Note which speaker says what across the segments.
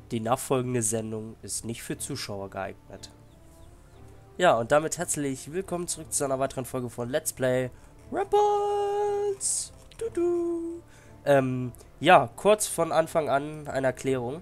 Speaker 1: Die nachfolgende Sendung ist nicht für Zuschauer geeignet. Ja, und damit herzlich willkommen zurück zu einer weiteren Folge von Let's Play Rebels. Ja, kurz von Anfang an eine Erklärung.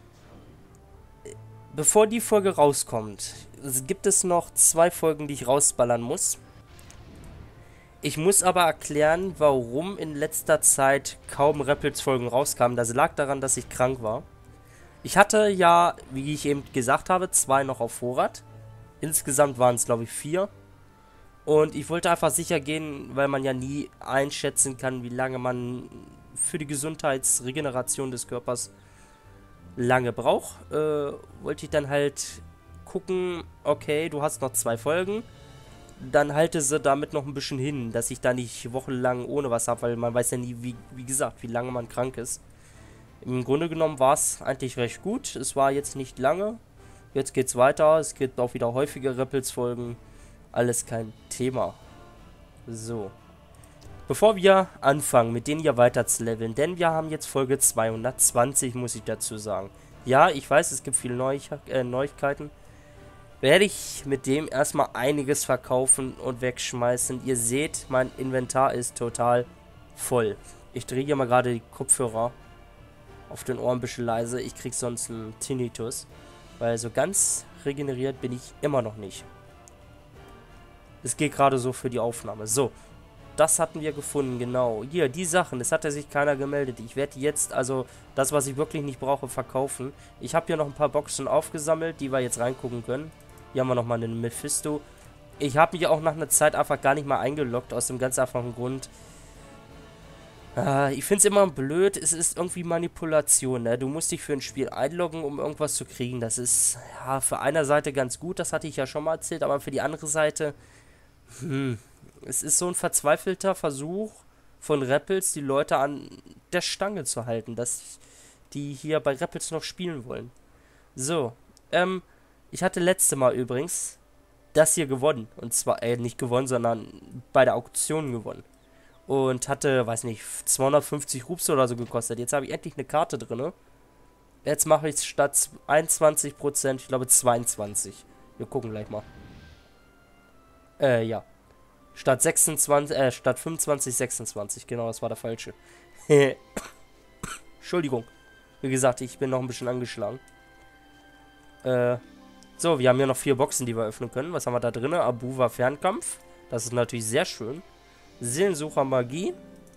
Speaker 1: Bevor die Folge rauskommt, gibt es noch 2 Folgen, die ich rausballern muss. Ich muss aber erklären, warum in letzter Zeit kaum Rebels-Folgen rauskamen. Das lag daran, dass ich krank war. Ich hatte ja, wie ich eben gesagt habe, 2 noch auf Vorrat. Insgesamt waren es, glaube ich, 4. Und ich wollte einfach sicher gehen, weil man ja nie einschätzen kann, wie lange man für die Gesundheitsregeneration des Körpers lange braucht. Wollte ich dann halt gucken, okay, du hast noch 2 Folgen. Dann halte sie damit noch ein bisschen hin, dass ich da nicht wochenlang ohne was habe, weil man weiß ja nie, wie gesagt, wie lange man krank ist. Im Grunde genommen war es eigentlich recht gut. Es war jetzt nicht lange. Jetzt geht's weiter. Es gibt auch wieder häufige Rebels-Folgen. Alles kein Thema. So. Bevor wir anfangen, mit denen hier weiter zu leveln, denn wir haben jetzt Folge 220, muss ich dazu sagen. Ja, ich weiß, es gibt viele Neuigkeiten. Werde ich mit dem erstmal einiges verkaufen und wegschmeißen. Ihr seht, mein Inventar ist total voll. Ich drehe hier mal gerade die Kopfhörer auf den Ohren ein bisschen leise. Ich krieg sonst einen Tinnitus. Weil so ganz regeneriert bin ich immer noch nicht. Es geht gerade so für die Aufnahme. So, das hatten wir gefunden, genau. Hier, die Sachen, es hatte sich keiner gemeldet. Ich werde jetzt, also das, was ich wirklich nicht brauche, verkaufen. Ich habe hier noch ein paar Boxen aufgesammelt, die wir jetzt reingucken können. Hier haben wir nochmal einen Mephisto. Ich habe mich auch nach einer Zeit einfach gar nicht mal eingeloggt, aus dem ganz einfachen Grund. Ich finde es immer blöd, es ist irgendwie Manipulation, ne? Du musst dich für ein Spiel einloggen, um irgendwas zu kriegen. Das ist, ja, für eine Seite ganz gut, das hatte ich ja schon mal erzählt, aber für die andere Seite, es ist so ein verzweifelter Versuch von Rebels, die Leute an der Stange zu halten, dass die hier bei Rebels noch spielen wollen. So, ich hatte letzte Mal übrigens das hier gewonnen. Und zwar, nicht gewonnen, sondern bei der Auktion gewonnen. Und hatte, weiß nicht, 250 Rups oder so gekostet. Jetzt habe ich endlich eine Karte drin. Jetzt mache ich es statt 21%, ich glaube 22. Wir gucken gleich mal. Ja. Statt 26, statt 25, 26. Genau, das war der falsche. Entschuldigung. Wie gesagt, ich bin noch ein bisschen angeschlagen. So, wir haben hier noch 4 Boxen, die wir öffnen können. Was haben wir da drin? Abuva Fernkampf. Das ist natürlich sehr schön. Seelensucher Magie.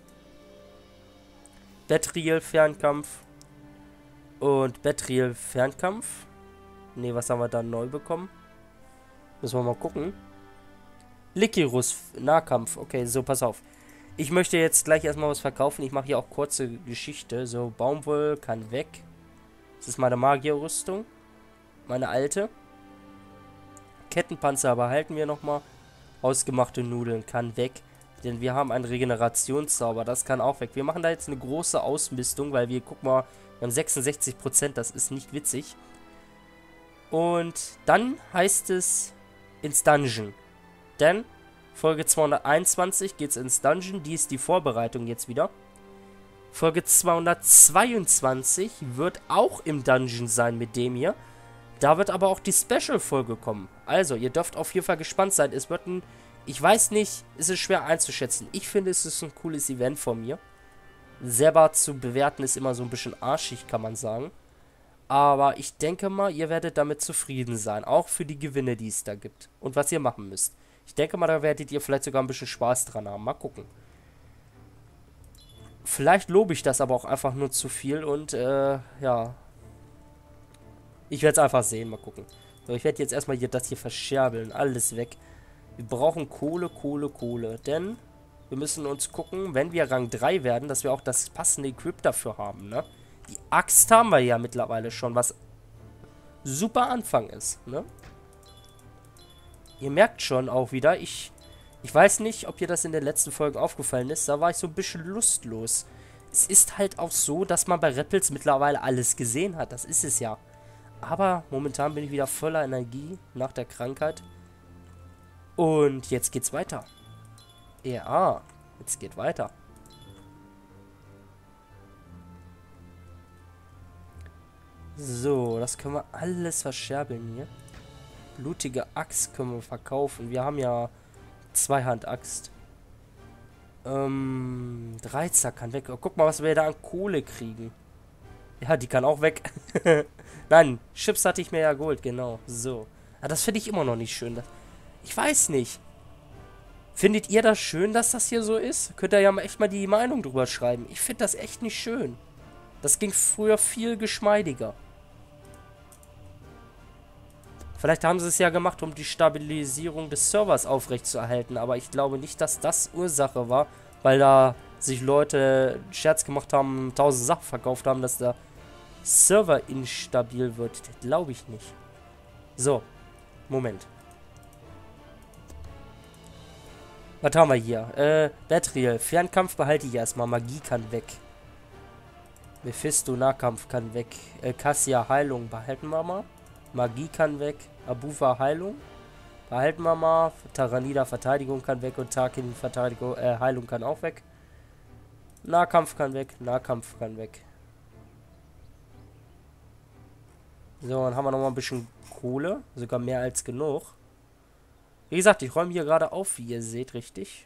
Speaker 1: Betriel Fernkampf. Und Betriel Fernkampf. Ne, was haben wir da neu bekommen? Müssen wir mal gucken. Likirus Nahkampf. Okay, so, pass auf. Ich möchte jetzt gleich erstmal was verkaufen. Ich mache hier auch kurze Geschichte. So, Baumwoll kann weg. Das ist meine Magierrüstung. Meine alte. Kettenpanzer behalten wir nochmal. Ausgemachte Nudeln kann weg. Denn wir haben einen Regenerationszauber. Das kann auch weg. Wir machen da jetzt eine große Ausmistung, weil wir, guck mal, wir haben 66%. Das ist nicht witzig. Und dann heißt es ins Dungeon. Denn Folge 221 geht's ins Dungeon. Die ist die Vorbereitung jetzt wieder. Folge 222 wird auch im Dungeon sein mit dem hier. Da wird aber auch die Special-Folge kommen. Also, ihr dürft auf jeden Fall gespannt sein. Es wird ein, ich weiß nicht, es ist schwer einzuschätzen. Ich finde, es ist ein cooles Event von mir. Selber zu bewerten ist immer so ein bisschen arschig, kann man sagen. Aber ich denke mal, ihr werdet damit zufrieden sein. Auch für die Gewinne, die es da gibt. Und was ihr machen müsst. Ich denke mal, da werdet ihr vielleicht sogar ein bisschen Spaß dran haben. Mal gucken. Vielleicht lobe ich das aber auch einfach nur zu viel und, ja. Ich werde es einfach sehen, mal gucken. So, ich werde jetzt erstmal hier das hier verscherbeln. Alles weg. Wir brauchen Kohle, Kohle, Kohle. Denn wir müssen uns gucken, wenn wir Rang 3 werden, dass wir auch das passende Equip dafür haben, ne? Die Axt haben wir ja mittlerweile schon, was super Anfang ist, ne? Ihr merkt schon auch wieder, ich weiß nicht, ob dir das in den letzten Folgen aufgefallen ist, da war ich so ein bisschen lustlos. Es ist halt auch so, dass man bei Rebels mittlerweile alles gesehen hat, das ist es ja. Aber momentan bin ich wieder voller Energie nach der Krankheit. Und jetzt geht's weiter. Ja, jetzt geht weiter. So, das können wir alles verscherbeln hier. Blutige Axt können wir verkaufen. Wir haben ja Zweihand-Axt. Dreizack kann weg. Oh, guck mal, was wir da an Kohle kriegen. Ja, die kann auch weg. Nein, Chips hatte ich mir ja geholt, genau. So. Aber das finde ich immer noch nicht schön. Ich weiß nicht. Findet ihr das schön, dass das hier so ist? Könnt ihr ja mal echt mal die Meinung drüber schreiben. Ich finde das echt nicht schön. Das ging früher viel geschmeidiger. Vielleicht haben sie es ja gemacht, um die Stabilisierung des Servers aufrechtzuerhalten, aber ich glaube nicht, dass das Ursache war, weil da sich Leute einen Scherz gemacht haben, 1000 Sachen verkauft haben, dass der Server instabil wird. Glaube ich nicht. So, Moment. Was haben wir hier? Betriel, Fernkampf behalte ich erstmal, Magie kann weg. Mephisto, Nahkampf kann weg. Cassia, Heilung behalten wir mal. Magie kann weg. Abufa, Heilung. Behalten wir mal. Taranida, Verteidigung kann weg. Und Tarkin, Verteidigung, Heilung kann auch weg. Nahkampf kann weg. Nahkampf kann weg. So, dann haben wir nochmal ein bisschen Kohle. Sogar mehr als genug. Wie gesagt, ich räume hier gerade auf, wie ihr seht, richtig.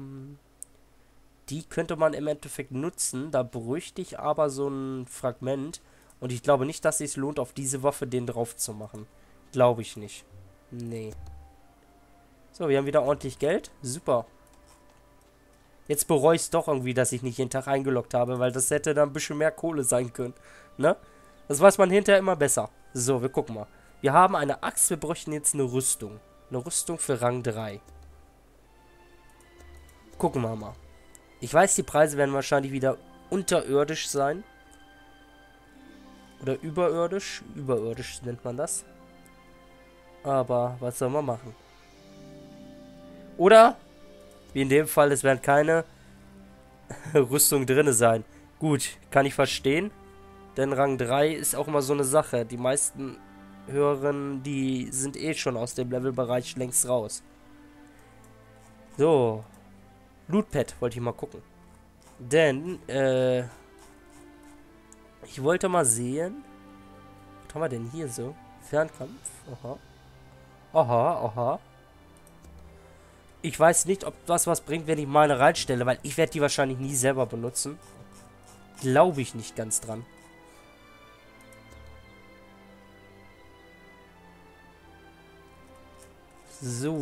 Speaker 1: Die könnte man im Endeffekt nutzen. Da bräuchte ich aber so ein Fragment. Und ich glaube nicht, dass es sich lohnt, auf diese Waffe den drauf zu machen. Glaube ich nicht. Nee. So, wir haben wieder ordentlich Geld. Super. Jetzt bereue ich es doch irgendwie, dass ich nicht jeden Tag eingeloggt habe, weil das hätte dann ein bisschen mehr Kohle sein können. Ne? Das weiß man hinterher immer besser. So, wir gucken mal. Wir haben eine Axt, wir bräuchten jetzt eine Rüstung. Eine Rüstung für Rang 3. Gucken wir mal. Ich weiß, die Preise werden wahrscheinlich wieder unterirdisch sein. Oder überirdisch. Überirdisch nennt man das. Aber was soll man machen? Oder, wie in dem Fall, es werden keine Rüstungen drin sein. Gut, kann ich verstehen. Denn Rang 3 ist auch immer so eine Sache. Die meisten Hörerinnen, die sind eh schon aus dem Levelbereich längst raus. So. Lootpad wollte ich mal gucken. Denn, ich wollte mal sehen. Was haben wir denn hier so? Fernkampf. Aha. Aha, aha. Ich weiß nicht, ob das was bringt, wenn ich meine reinstelle, weil ich werde die wahrscheinlich nie selber benutzen. Glaube ich nicht ganz dran. So,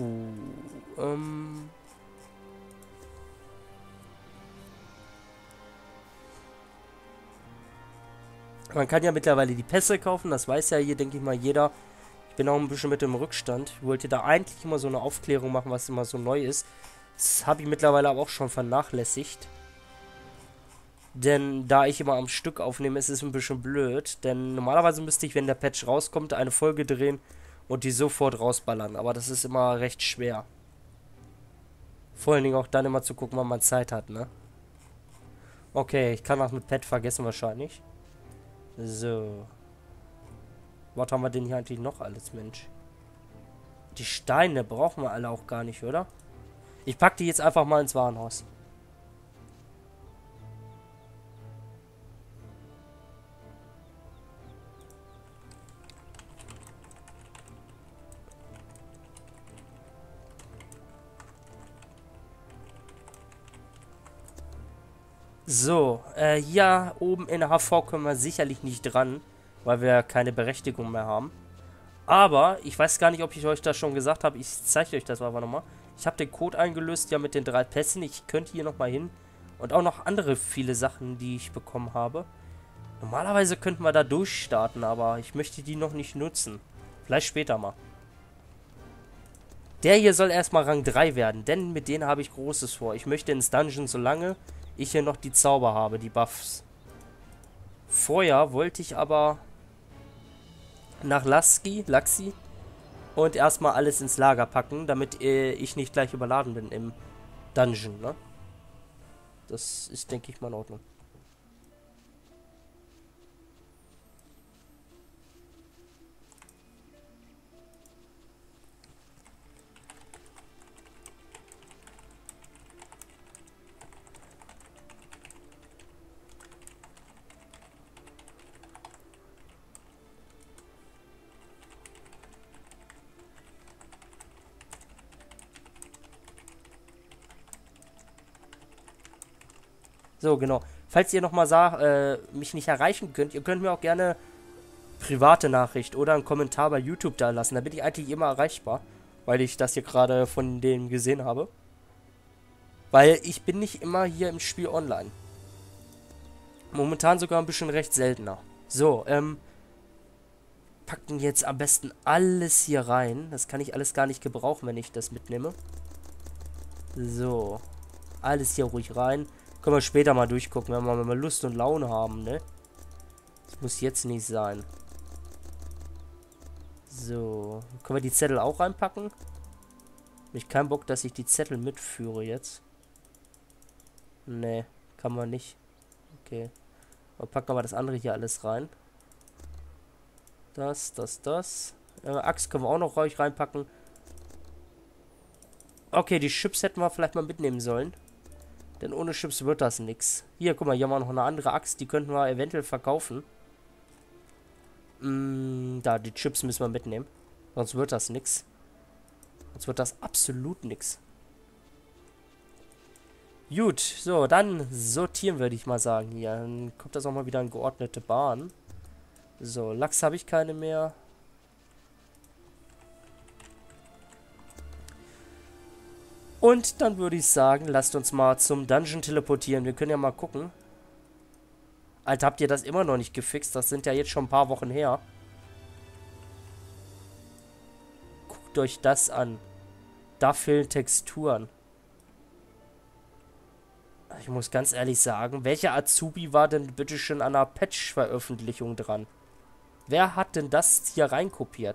Speaker 1: man kann ja mittlerweile die Pässe kaufen, das weiß ja hier, denke ich mal, jeder. Ich bin auch ein bisschen mit dem Rückstand. Ich wollte da eigentlich immer so eine Aufklärung machen, was immer so neu ist. Das habe ich mittlerweile aber auch schon vernachlässigt. Denn da ich immer am Stück aufnehme, ist es ein bisschen blöd. Denn normalerweise müsste ich, wenn der Patch rauskommt, eine Folge drehen und die sofort rausballern. Aber das ist immer recht schwer. Vor allen Dingen auch dann immer zu gucken, wann man Zeit hat, ne? Okay, ich kann das mit Pet vergessen wahrscheinlich. So. Was haben wir denn hier eigentlich noch alles, Mensch? Die Steine brauchen wir alle auch gar nicht, oder? Ich packe die jetzt einfach mal ins Warenhaus. So, hier oben in der HV können wir sicherlich nicht dran, weil wir keine Berechtigung mehr haben. Aber, ich weiß gar nicht, ob ich euch das schon gesagt habe, ich zeige euch das aber nochmal. Ich habe den Code eingelöst, ja mit den 3 Pässen, ich könnte hier nochmal hin. Und auch noch andere viele Sachen, die ich bekommen habe. Normalerweise könnten wir da durchstarten, aber ich möchte die noch nicht nutzen. Vielleicht später mal. Der hier soll erstmal Rang 3 werden, denn mit denen habe ich Großes vor. Ich möchte ins Dungeon, solange ich hier noch die Zauber habe, die Buffs. Vorher wollte ich aber nach Laxi und erstmal alles ins Lager packen, damit ich nicht gleich überladen bin im Dungeon, ne? Das ist, denke ich mal, in Ordnung. So, genau. Falls ihr nochmal mich nicht erreichen könnt, ihr könnt mir auch gerne private Nachricht oder einen Kommentar bei YouTube da lassen. Da bin ich eigentlich immer erreichbar, weil ich das hier gerade von denen gesehen habe. Weil ich bin nicht immer hier im Spiel online. Momentan sogar ein bisschen recht seltener. So, packen jetzt am besten alles hier rein. Das kann ich alles gar nicht gebrauchen, wenn ich das mitnehme. So, alles hier ruhig rein. Können wir später mal durchgucken, wenn wir mal Lust und Laune haben, ne? Das muss jetzt nicht sein. So, können wir die Zettel auch reinpacken? Hab ich keinen Bock, dass ich die Zettel mitführe jetzt. Ne, kann man nicht. Okay. Dann packen wir das andere hier alles rein. Das. Axt können wir auch noch ruhig reinpacken. Okay, die Chips hätten wir vielleicht mal mitnehmen sollen. Denn ohne Chips wird das nix. Hier, guck mal, hier haben wir noch eine andere Axt. Die könnten wir eventuell verkaufen. Da, die Chips müssen wir mitnehmen. Sonst wird das nix. Sonst wird das absolut nix. Gut, so, dann sortieren würde ich mal sagen hier. Dann kommt das auch mal wieder in geordnete Bahn. So, Lachs habe ich keine mehr. Und dann würde ich sagen, lasst uns mal zum Dungeon teleportieren. Wir können ja mal gucken. Alter, habt ihr das immer noch nicht gefixt? Das sind ja jetzt schon ein paar Wochen her. Guckt euch das an. Da fehlen Texturen. Ich muss ganz ehrlich sagen, welcher Azubi war denn bitte schon an einer Patch-Veröffentlichung dran? Wer hat denn das hier reinkopiert?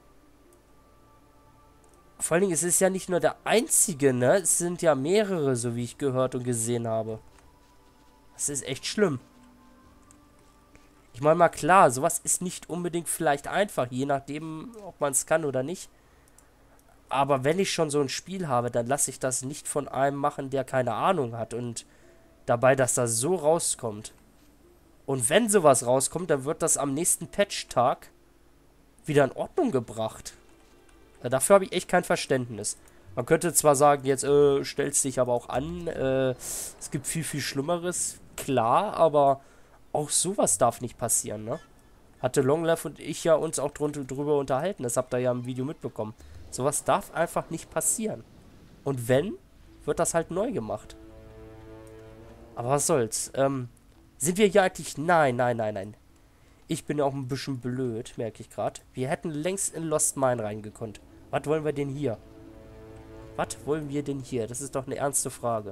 Speaker 1: Vor allen Dingen, es ist ja nicht nur der einzige, ne? Es sind ja mehrere, so wie ich gehört und gesehen habe. Das ist echt schlimm. Ich meine mal klar, sowas ist nicht unbedingt vielleicht einfach, je nachdem, ob man es kann oder nicht. Aber wenn ich schon so ein Spiel habe, dann lasse ich das nicht von einem machen, der keine Ahnung hat. Und dabei, dass das so rauskommt. Und wenn sowas rauskommt, dann wird das am nächsten Patch-Tag wieder in Ordnung gebracht. Ja, dafür habe ich echt kein Verständnis. Man könnte zwar sagen, jetzt stellst dich aber auch an, es gibt viel, viel Schlimmeres. Klar, aber auch sowas darf nicht passieren, ne? Hatte Longlef und ich ja uns auch drüber unterhalten. Das habt ihr ja im Video mitbekommen. Sowas darf einfach nicht passieren. Und wenn, wird das halt neu gemacht. Aber was soll's. Sind wir hier eigentlich... Nein. Ich bin ja auch ein bisschen blöd, merke ich gerade. Wir hätten längst in Lost Mine reingekonnt. Was wollen wir denn hier? Das ist doch eine ernste Frage.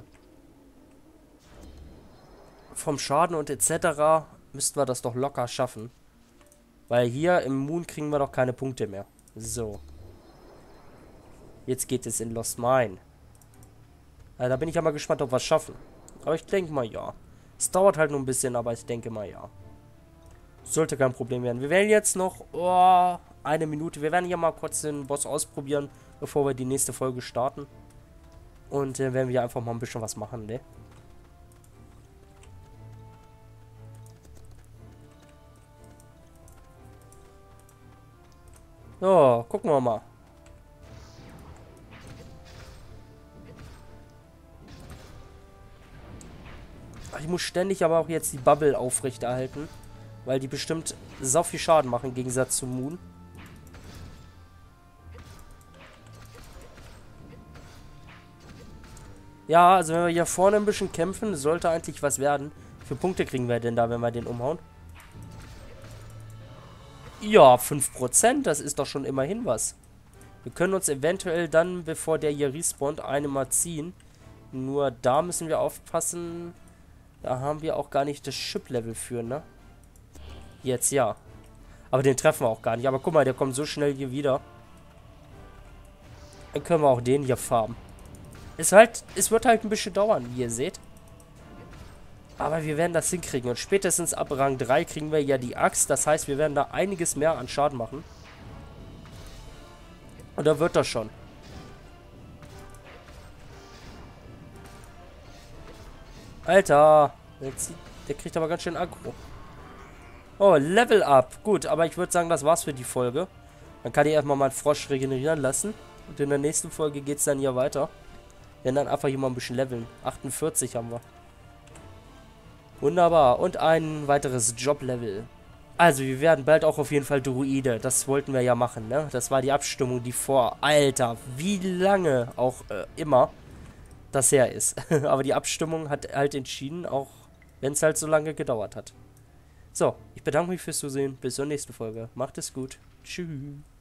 Speaker 1: Vom Schaden und etc. müssten wir das doch locker schaffen. Weil hier im Moon kriegen wir doch keine Punkte mehr. So. Jetzt geht es in Lost Mine. Also, da bin ich ja mal gespannt, ob wir es schaffen. Aber ich denke mal, ja. Es dauert halt nur ein bisschen, aber ich denke mal, ja. Sollte kein Problem werden. Wir werden jetzt noch eine Minute. Wir werden hier mal kurz den Boss ausprobieren, bevor wir die nächste Folge starten. Und werden wir einfach mal ein bisschen was machen, ne? So, gucken wir mal. Ich muss ständig aber auch jetzt die Bubble aufrechterhalten. Weil die bestimmt sau viel Schaden machen im Gegensatz zu Moon. Ja, also wenn wir hier vorne ein bisschen kämpfen, sollte eigentlich was werden. Wie viele Punkte kriegen wir denn da, wenn wir den umhauen? Ja, 5%, das ist doch schon immerhin was. Wir können uns eventuell dann, bevor der hier respawnt, eine mal ziehen. Nur da müssen wir aufpassen. Da haben wir auch gar nicht das Chip-Level für, ne? Jetzt ja. Aber den treffen wir auch gar nicht. Aber guck mal, der kommt so schnell hier wieder. Dann können wir auch den hier farmen. Es wird halt ein bisschen dauern, wie ihr seht. Aber wir werden das hinkriegen. Und spätestens ab Rang 3 kriegen wir ja die Axt. Das heißt, wir werden da einiges mehr an Schaden machen. Und da wird das schon. Alter. Der kriegt aber ganz schön Aggro. Oh, Level Up. Gut, aber ich würde sagen, das war's für die Folge. Dann kann ich erstmal meinen Frosch regenerieren lassen. Und in der nächsten Folge geht's dann hier weiter. Wir werden dann einfach hier mal ein bisschen leveln. 48 haben wir. Wunderbar. Und ein weiteres Joblevel. Also, wir werden bald auch auf jeden Fall Druide. Das wollten wir ja machen, ne? Das war die Abstimmung, die vor... Alter, wie lange auch immer das her ist. Aber die Abstimmung hat halt entschieden, auch wenn es halt so lange gedauert hat. So, ich bedanke mich fürs Zusehen. Bis zur nächsten Folge. Macht es gut. Tschüss.